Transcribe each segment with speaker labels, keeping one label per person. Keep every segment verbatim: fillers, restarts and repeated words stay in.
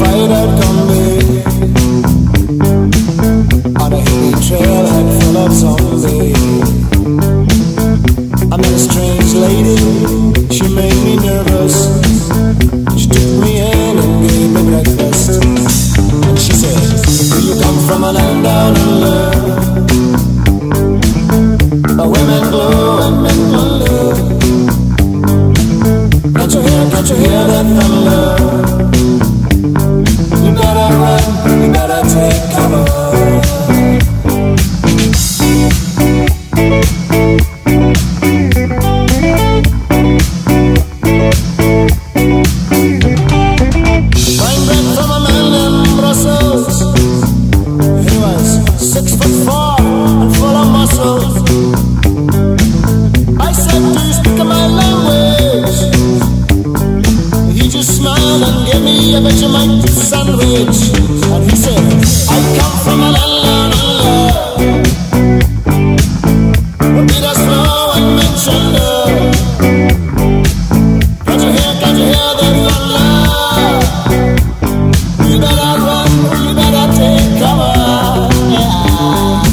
Speaker 1: fight out combi on a hilly trailhead full of zombies. I met a strange lady, she made me nervous. She took me in and gave me breakfast. And she said, do you come from a land down under, where women glow and men wonder? Can't you hear, can't you hear the thunder? You better run, you better take cover. A Vegemite sandwich, and he said, I come from a land down under, where beaters flow and men shunder. Can't you hear, can't you hear the thunder? You better run, you better take cover, yeah.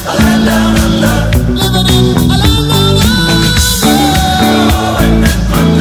Speaker 2: Living in a land down under.